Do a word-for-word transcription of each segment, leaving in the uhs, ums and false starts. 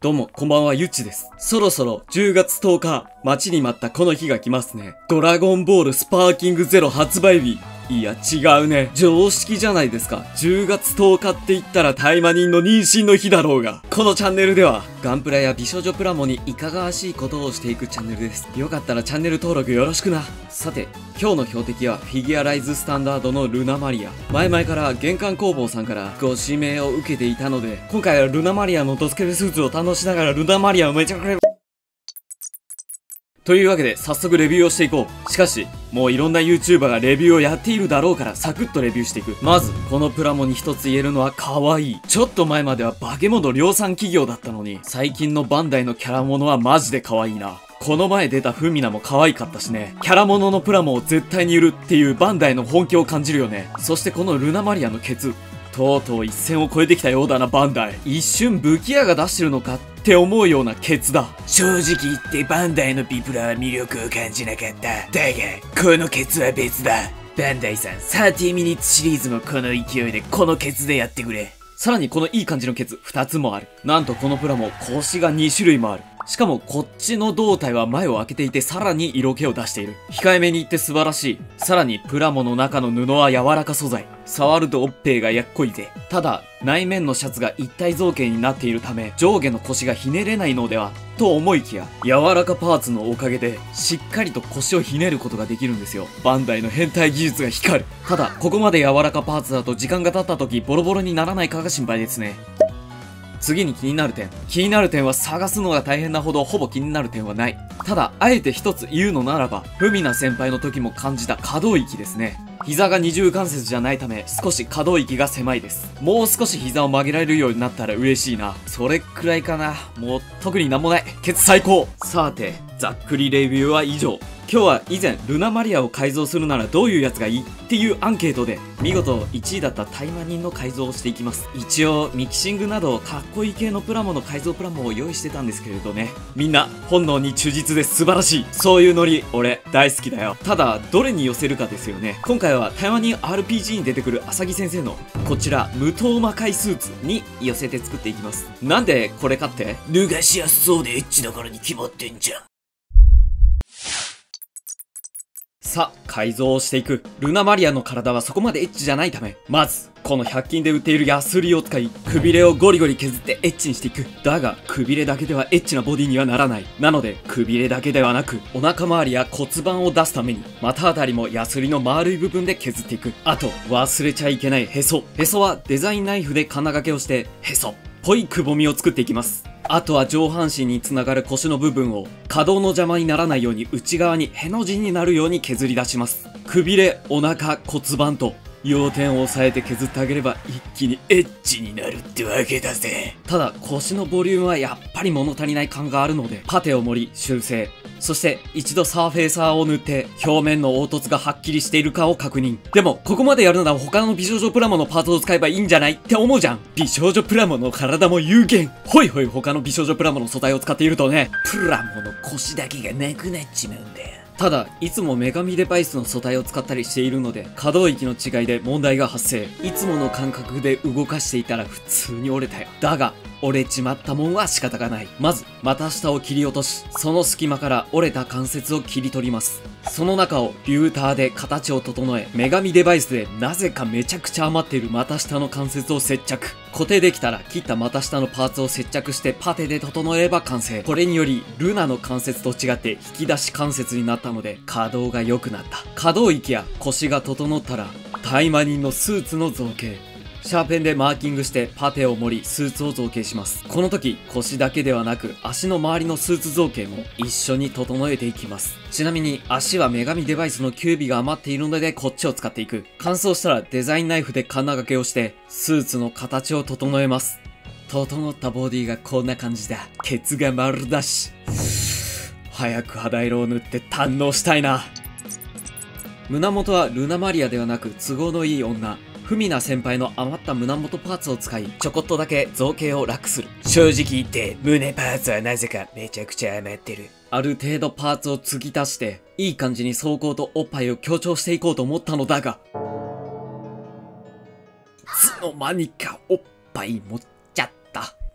どうも、こんばんは、ゆっちです。そろそろじゅうがつとおか、待ちに待ったこの日が来ますね。ドラゴンボールスパーキングゼロ発売日。いや、違うね。常識じゃないですか。じゅうがつとおかって言ったらタイマニンの妊娠の日だろうが。このチャンネルでは、ガンプラや美少女プラモにいかがわしいことをしていくチャンネルです。よかったらチャンネル登録よろしくな。さて、今日の標的はフィギュアライズスタンダードのルナマリア。前々から玄関工房さんからご指名を受けていたので、今回はルナマリアのドスケベスーツを堪能しながらルナマリアをめちゃくちゃというわけで、早速レビューをしていこう。しかし、もういろんな YouTuber がレビューをやっているだろうから、サクッとレビューしていく。まず、このプラモに一つ言えるのは可愛い。ちょっと前までは化け物量産企業だったのに、最近のバンダイのキャラモノはマジで可愛いな。この前出たフミナも可愛かったしね。キャラモノのプラモを絶対に売るっていうバンダイの本気を感じるよね。そしてこのルナマリアのケツ。とうとう一線を越えてきたようだな、バンダイ。一瞬武器屋が出してるのかって思うようなケツだ。 正直言ってバンダイのビプラは魅力を感じなかった。だが、このケツは別だ。バンダイさん、サーティーミニッツシリーズもこの勢いでこのケツでやってくれ。 さらにこのいい感じのケツふたつもある。なんとこのプラモ腰がにしゅるいもある。しかもこっちの胴体は前を開けていてさらに色気を出している。控えめに言って素晴らしい。さらにプラモの中の布は柔らか素材。触るとオッペイがやっこいぜ。ただ、内面のシャツが一体造形になっているため上下の腰がひねれないのではと思いきや、柔らかパーツのおかげでしっかりと腰をひねることができるんですよ。バンダイの変態技術が光る。ただ、ここまで柔らかパーツだと時間が経った時ボロボロにならないかが心配ですね。次に気になる点。気になる点は探すのが大変なほどほぼ気になる点はない。ただ、あえて一つ言うのならば、フミナ先輩の時も感じた可動域ですね。膝が二重関節じゃないため、少し可動域が狭いです。もう少し膝を曲げられるようになったら嬉しいな。それくらいかな。もう特になんもない。ケツ最高。さて、ざっくりレビューは以上。今日は以前ルナマリアを改造するならどういうやつがいいっていうアンケートで見事いちいだったタイマニンの改造をしていきます。一応ミキシングなどかっこいい系のプラモの改造プラモを用意してたんですけれどね。みんな本能に忠実で素晴らしい。そういうノリ俺大好きだよ。ただどれに寄せるかですよね。今回はタイマニン アールピージー に出てくるアサギ先生のこちら無頭魔界スーツに寄せて作っていきます。なんでこれかって、 脱がしやすそうでエッチだからに決まってんじゃん。 さあ、改造をしていく。ルナマリアの体はそこまでエッチじゃないため、まず、このひゃく均で売っているヤスリを使い、くびれをゴリゴリ削ってエッチにしていく。だが、くびれだけではエッチなボディにはならない。なので、くびれだけではなく、お腹周りや骨盤を出すために、股あたりもヤスリの丸い部分で削っていく。あと、忘れちゃいけないへそ。へそはデザインナイフで金掛けをして、へそっぽいくぼみを作っていきます。あとは上半身につながる腰の部分を可動の邪魔にならないように内側にへの字になるように削り出します。くびれ、お腹、骨盤と要点を押さえて削ってあげれば一気にエッチになるってわけだぜ。ただ腰のボリュームはやっぱり物足りない感があるのでパテを盛り修正。そして一度サーフェーサーを塗って表面の凹凸がはっきりしているかを確認。でもここまでやるなら他の美少女プラモのパーツを使えばいいんじゃないって思うじゃん。美少女プラモの体も有限。ほいほい他の美少女プラモの素材を使っているとね、 プラモの腰だけがなくなっちまうんだよ。 ただ、いつも女神デバイスの素体を使ったりしているので、可動域の違いで問題が発生。いつもの感覚で動かしていたら普通に折れたよ。だが、折れちまったもんは仕方がない。まず、股下を切り落とし、その隙間から折れた関節を切り取ります。その中をリューターで形を整え、女神デバイスでなぜかめちゃくちゃ余っている股下の関節を接着。固定できたら切った股下のパーツを接着してパテで整えれば完成。これにより、ルナの関節と違って引き出し関節になったので、可動が良くなった。可動域や腰が整ったら、タイマニンのスーツの造形。シャーペンでマーキングしてパテを盛りスーツを造形します。この時腰だけではなく足の周りのスーツ造形も一緒に整えていきます。ちなみに足は女神デバイスのキュービが余っているのでこっちを使っていく。乾燥したらデザインナイフで金掛けをしてスーツの形を整えます。整ったボディがこんな感じだ。ケツが丸だし。早く肌色を塗って堪能したいな。胸元はルナマリアではなく都合のいい女。フミナ先輩の余った胸元パーツを使い、ちょこっとだけ造形を楽する。 正直言って、胸パーツはなぜかめちゃくちゃ余ってる。 ある程度パーツを継ぎ足して、いい感じに走行とおっぱいを強調していこうと思ったのだが、 いつの間にかおっぱい持っちゃった。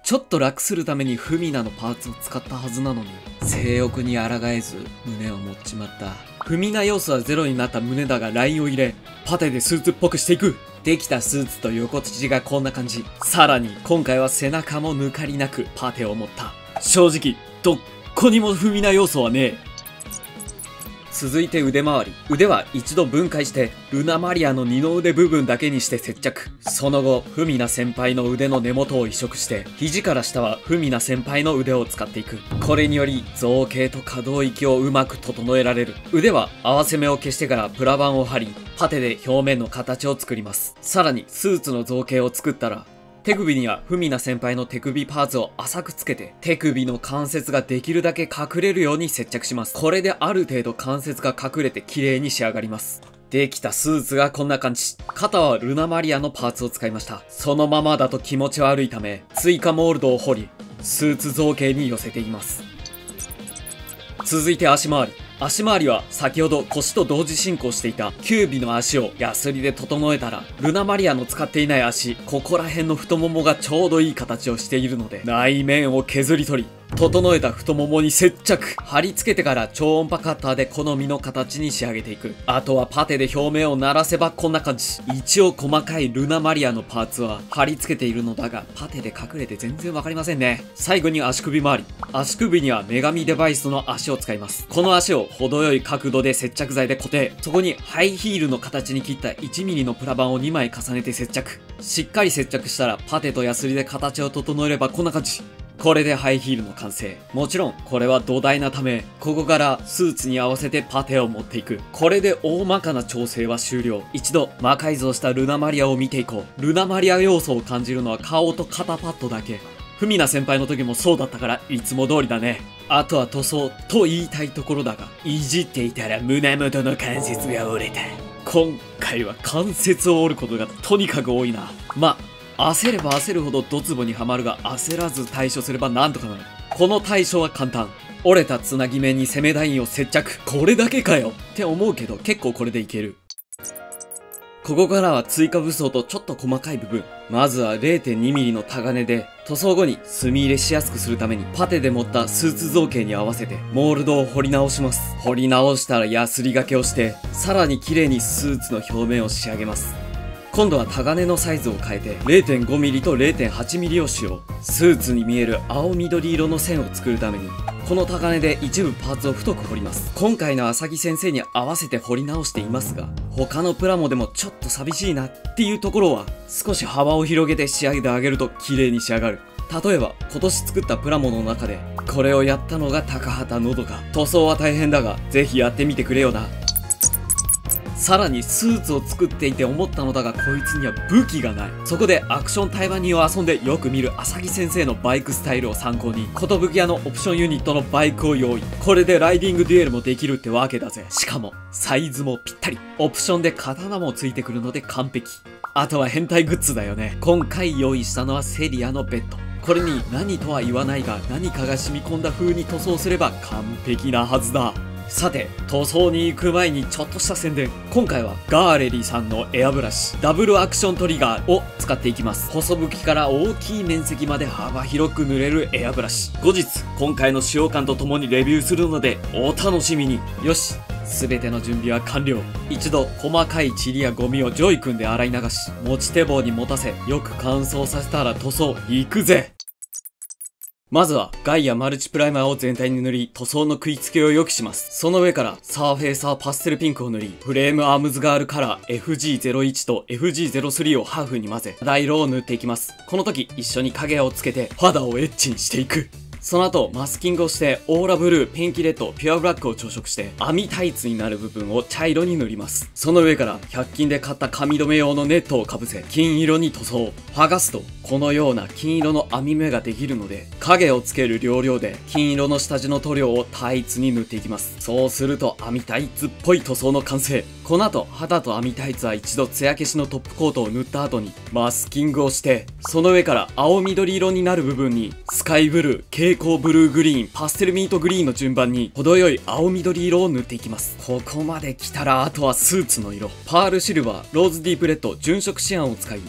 ちょっと楽するためにフミナのパーツを使ったはずなのに、性欲に抗えず胸を持っちまった。フミナ要素はゼロになった胸だがラインを入れ、パテでスーツっぽくしていく。できたスーツと横乳がこんな感じ。さらに今回は背中も抜かりなくパテを持った。正直どっこにもフミナ要素はねえ。続いて腕回り。腕は一度分解してルナマリアの二の腕部分だけにして接着。その後フミナ先輩の腕の根元を移植して肘から下はフミナ先輩の腕を使っていく。これにより造形と可動域をうまく整えられる。腕は合わせ目を消してからプラ板を貼り、パテで表面の形を作ります。さらにスーツの造形を作ったら、手首にはフミナ先輩の手首パーツを浅くつけて、手首の関節ができるだけ隠れるように接着します。これである程度関節が隠れて綺麗に仕上がります。できたスーツがこんな感じ。肩はルナマリアのパーツを使いました。そのままだと気持ち悪いため、追加モールドを彫り、スーツ造形に寄せています。続いて足回り。足回りは先ほど腰と同時進行していたキュービの足をヤスリで整えたら、ルナマリアの使っていない足、ここら辺の太ももがちょうどいい形をしているので、内面を削り取り、整えた太ももに接着。貼り付けてから超音波カッターで好みの形に仕上げていく。あとはパテで表面を鳴らせばこんな感じ。一応細かいルナマリアのパーツは貼り付けているのだが、パテで隠れて全然わかりませんね。最後に足首周り。足首には女神デバイスの足を使います。この足を程よい角度で接着剤で固定。そこにハイヒールの形に切ったいちミリのプラ板をにまい重ねて接着。しっかり接着したらパテとヤスリで形を整えればこんな感じ。これでハイヒールの完成。もちろんこれは土台なため、ここからスーツに合わせてパテを持っていく。これで大まかな調整は終了。一度魔改造したルナマリアを見ていこう。ルナマリア要素を感じるのは顔と肩パッドだけ。フミナ先輩の時もそうだったからいつも通りだね。あとは塗装と言いたいところだが、いじっていたら胸元の関節が折れた。今回は関節を折ることがとにかく多いな。ま焦れば焦るほどドツボにはまるが、焦らず対処すればなんとかなる。この対処は簡単。折れたつなぎ目に攻めラインを接着。これだけかよって思うけど、結構これでいける。ここからは追加武装とちょっと細かい部分。まずは れいてんにミリ のタガネで塗装後に墨入れしやすくするためにパテで持ったスーツ造形に合わせてモールドを彫り直します。彫り直したらヤスリがけをして、さらに綺麗にスーツの表面を仕上げます。今度はタガネのサイズを変えて れいてんごミリ と れいてんはちミリ を使用。スーツに見える青緑色の線を作るためにこのタガネで一部パーツを太く彫ります。今回の浅木先生に合わせて彫り直していますが、他のプラモでもちょっと寂しいなっていうところは少し幅を広げて仕上げてあげると綺麗に仕上がる。例えば今年作ったプラモの中でこれをやったのが高畑のどか。塗装は大変だがぜひやってみてくれよな。さらにスーツを作っていて思ったのだが、こいつには武器がない。そこでアクション対話人を遊んでよく見る浅木先生のバイクスタイルを参考に、寿屋のオプションユニットのバイクを用意。これでライディングデュエルもできるってわけだぜ。しかもサイズもぴったり。オプションで刀もついてくるので完璧。あとは変態グッズだよね。今回用意したのはセリアのベッド。これに何とは言わないが何かが染み込んだ風に塗装すれば完璧なはずだ。さて、塗装に行く前にちょっとした宣伝。今回はガーレリさんのエアブラシダブルアクショントリガーを使っていきます。細吹きから大きい面積まで幅広く塗れるエアブラシ。後日今回の使用感とともにレビューするのでお楽しみに。よし、全ての準備は完了。一度細かい塵やゴミをジョイ君で洗い流し、持ち手棒に持たせよく乾燥させたら塗装行くぜ。まずはガイアマルチプライマーを全体に塗り、塗装の食いつけを良くします。その上からサーフェイサーパステルピンクを塗り、フレームアームズガールカラー エフジーゼロいち と エフジーゼロスリー をハーフに混ぜ、肌色を塗っていきます。この時一緒に影をつけて肌をエッチにしていく。その後マスキングをしてオーラブルー、ペンキレッド、ピュアブラックを調色して網タイツになる部分を茶色に塗ります。その上からひゃく均で買った髪留め用のネットをかぶせ金色に塗装。剥がすとこのような金色の網目ができるので、影をつける要領で金色の下地の塗料をタイツに塗っていきます。そうすると網タイツっぽい塗装の完成。この後肌と網タイツは一度艶消しのトップコートを塗った後にマスキングをして、その上から青緑色になる部分にスカイブルー、蛍光ブルーグリーン、パステルミートグリーンの順番に程よい青緑色を塗っていきます。ここまで来たらあとはスーツの色。パールシルバー、ローズディープレッド、純色シアンを使い、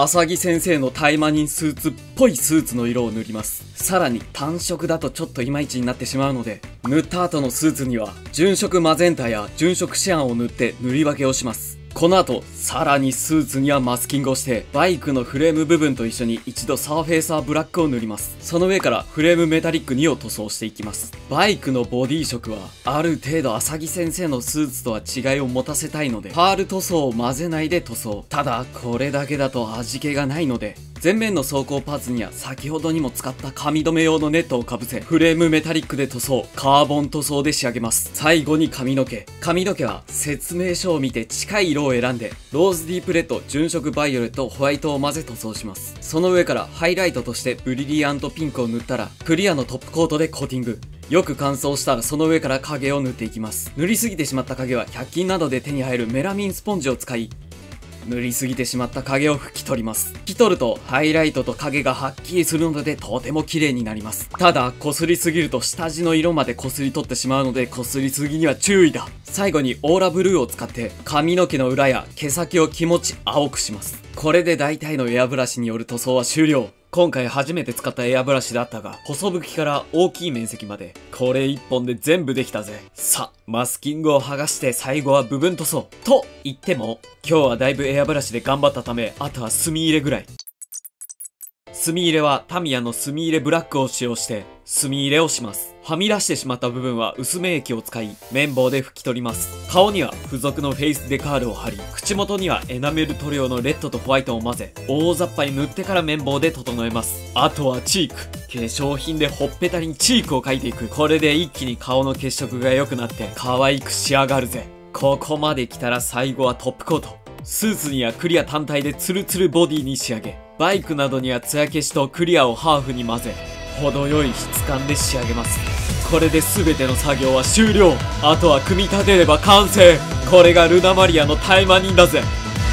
浅木先生のタイマニンスーツっぽいスーツの色を塗ります。さらに単色だとちょっといまいちになってしまうので、塗った後のスーツには純色マゼンタや純色シアンを塗って塗り分けをします。この後、さらにスーツにはマスキングをして、バイクのフレーム部分と一緒に一度サーフェイサーブラックを塗ります。その上からフレームメタリックにを塗装していきます。バイクのボディ色は、ある程度浅木先生のスーツとは違いを持たせたいので、パール塗装を混ぜないで塗装。ただ、これだけだと味気がないので、前面の走行パーツには先ほどにも使った髪留め用のネットをかぶせ、フレームメタリックで塗装、カーボン塗装で仕上げます。最後に髪の毛。髪の毛は説明書を見て近い色を選んで、ローズディープレッド、純色バイオレット、ホワイトを混ぜ塗装します。その上からハイライトとしてブリリアントピンクを塗ったら、クリアのトップコートでコーティング。よく乾燥したらその上から影を塗っていきます。塗りすぎてしまった影はひゃく均などで手に入るメラミンスポンジを使い、塗りすぎてしまった影を拭き取ります。拭き取るとハイライトと影がはっきりするのでとても綺麗になります。ただ、擦りすぎると下地の色まで擦り取ってしまうので擦りすぎには注意だ。最後にオーラブルーを使って髪の毛の裏や毛先を気持ち青くします。これで大体のエアブラシによる塗装は終了。今回初めて使ったエアブラシだったが、細吹きから大きい面積まで、これ一本で全部できたぜ。さ、マスキングを剥がして最後は部分塗装。と言っても、今日はだいぶエアブラシで頑張ったため、あとは墨入れぐらい。墨入れはタミヤの墨入れブラックを使用して墨入れをします。はみ出してしまった部分は薄め液を使い綿棒で拭き取ります。顔には付属のフェイスデカールを貼り、口元にはエナメル塗料のレッドとホワイトを混ぜ、大雑把に塗ってから綿棒で整えます。あとはチーク。化粧品でほっぺたにチークを描いていく。これで一気に顔の血色が良くなって可愛く仕上がるぜ。ここまで来たら最後はトップコート。スーツにはクリア単体でツルツルボディに仕上げ、バイクなどには艶消しとクリアをハーフに混ぜ、程よい質感で仕上げます。これで全ての作業は終了。あとは組み立てれば完成。これがルナマリアのタイマニンだぜ。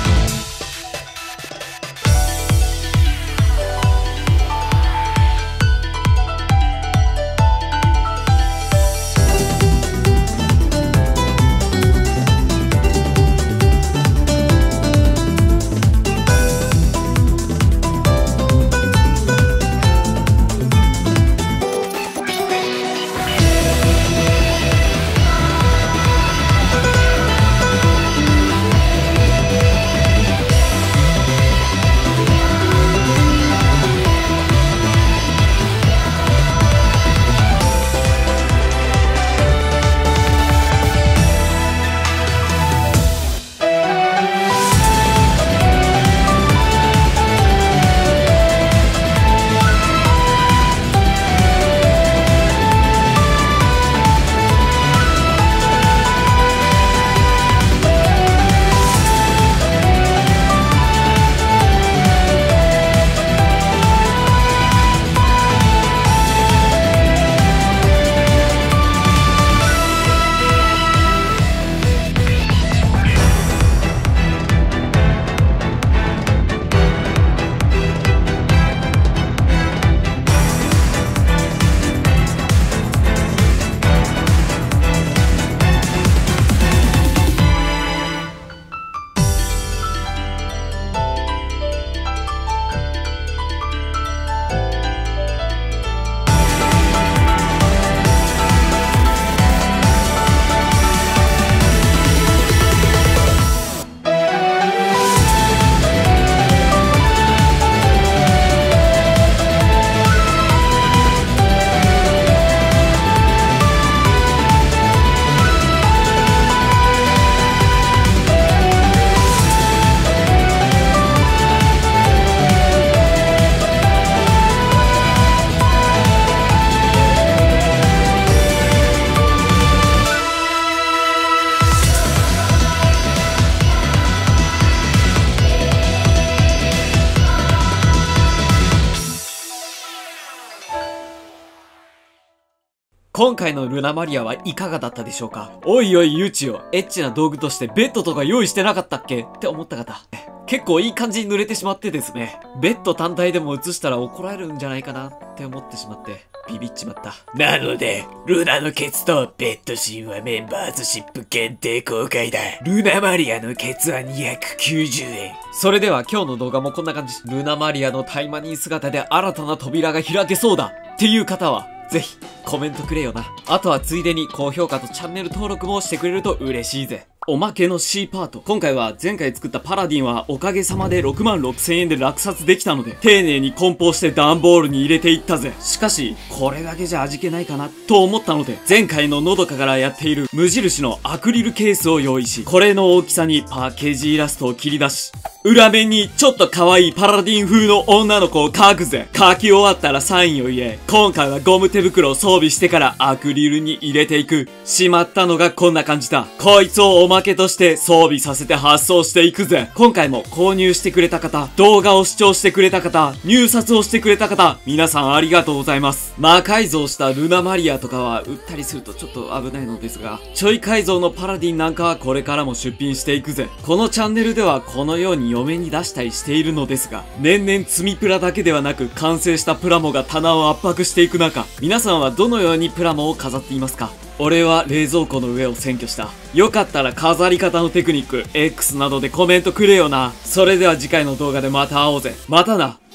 今回のルナマリアはいかがだったでしょうか？おいおいユーチよ、エッチな道具としてベッドとか用意してなかったっけって思った方。結構いい感じに濡れてしまってですね。ベッド単体でも映したら怒られるんじゃないかなって思ってしまって。 ビビっちまった。 なので、ルナのケツとベッドシーンはメンバーズシップ限定公開だ。ルナマリアのケツはにひゃくきゅうじゅうえん。 それでは今日の動画もこんな感じ。ルナマリアのタイマニー姿で新たな扉が開けそうだっていう方は、ぜひコメントくれよな。あとはついでに高評価とチャンネル登録もしてくれると嬉しいぜ。おまけの C パート。今回は前回作ったパラディンはおかげさまでろくまんろくせんえんで落札できたので、丁寧に梱包して段ボールに入れていったぜ。しかし、これだけじゃ味気ないかなと思ったので、前回ののどかからやっている無印のアクリルケースを用意し、これの大きさにパッケージイラストを切り出し、裏面にちょっと可愛いパラディン風の女の子を描くぜ。描き終わったらサインを入れ、今回はゴム手袋を装備してからアクリルに入れていく。しまったのがこんな感じだ。こいつをおまけとして装備させて発送していくぜ。今回も購入してくれた方、動画を視聴してくれた方、入札をしてくれた方、皆さんありがとうございます。魔改造したルナマリアとかは売ったりするとちょっと危ないのですが、ちょい改造のパラディンなんかはこれからも出品していくぜ。このチャンネルではこのように嫁に出したりしているのですが、年々積みプラだけではなく完成したプラモが棚を圧迫していく中、皆さんはどのようにプラモを飾っていますか？俺は冷蔵庫の上を占拠した。よかったら飾り方のテクニック X などでコメントくれよな。それでは次回の動画でまた会おうぜ。またな。